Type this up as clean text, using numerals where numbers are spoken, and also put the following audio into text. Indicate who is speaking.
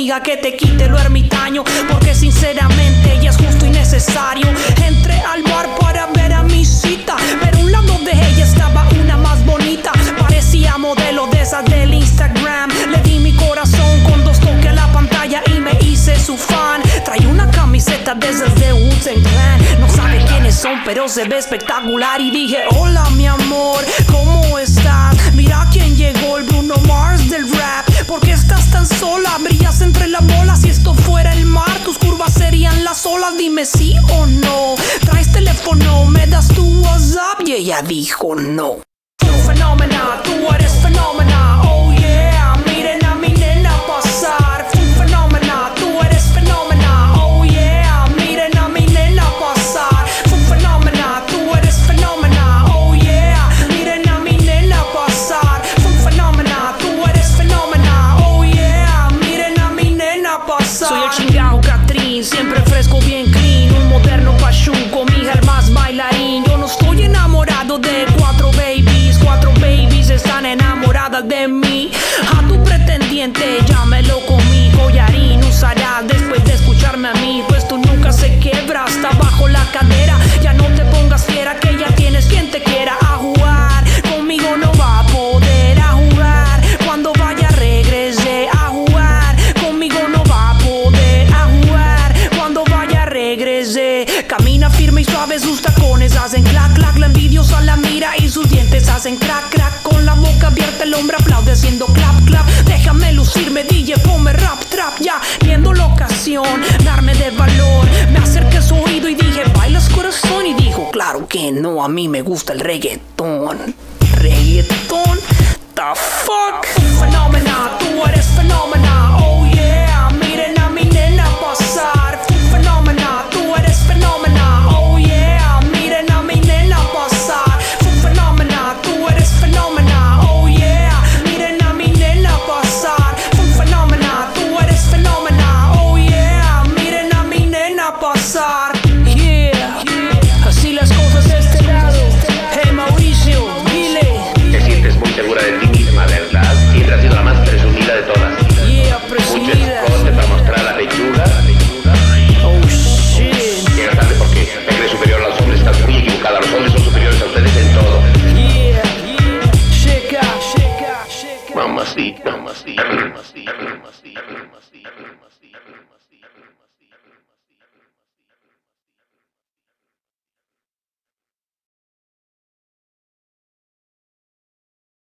Speaker 1: amiga que te quite lo ermitaño, porque sinceramente ella es justo y necesario. Entré al bar para ver a mi cita, pero a un lado de ella estaba una más bonita. Parecía modelo de esas del Instagram. Le di mi corazón con 2 toques a la pantalla y me hice su fan. Trae una camiseta de esas de Wu-Tang Clan. No sabe quiénes son, pero se ve espectacular. Y dije, hola mi amor, ¿cómo estás? Mira quién llegó, el Bruno Mars del rap. ¿Por qué estás tan sola? Brillas entre las bolas. Si esto fuera el mar, tus curvas serían las olas. Dime sí o no. ¿Traes teléfono? ¿Me das tu WhatsApp? Y ella dijo no. Tú fenómena, tú eres fenómena. Oh yeah, miren a mi nena pasar. Tú fenómena, tú eres fenómena. Oh yeah, miren a mi nena pasar. Tú fenómena, tú eres fenómena. Oh yeah, miren a mi nena pasar. Tú fenómena, tú eres fenómena. Oh yeah, miren a mi nena pasar. Soy el chingao Catrín, siempre fresco, bien clean. Un moderno pachuco, mi hija el más bailarín. Yo no estoy enamorado de 4 babies están enamoradas de mí. A tu pretendiente ya me lo comí. Collarín usarás después de escucharme a mí, pues tú nunca se quiebra hasta bajo la cadera. Ya no te pongas fiera que ya tienes quien te quiera. A jugar conmigo no va a poder. A jugar cuando vaya regrese. A jugar conmigo no va a poder. A jugar cuando vaya regrese. Camina firme y suave, sus tacones hacen clac clac. La envidiosa la mira y sus dientes hacen crack crack. Con la boca abierta el hombre aplaude haciendo clap clap. Déjame lucirme, DJ, ponme rap trap. Ya viendo la ocasión, darme de valor, me acerqué a su oído y dije, ¿bailas corazón? Y dijo, claro que no, a mí me gusta el reggaetón. Reggaetón.